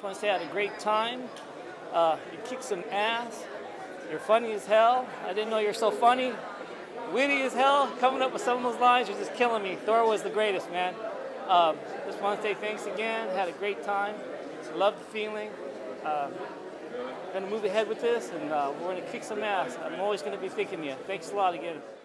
just want to say I had a great time. You kicked some ass. You're funny as hell. I didn't know you're so funny. Witty as hell. Coming up with some of those lines, you're just killing me. Thor was the greatest, man. Just want to say thanks again. Had a great time. Love the feeling. Gonna move ahead with this, and we're gonna kick some ass. I'm always gonna be thinking of you. Thanks a lot again.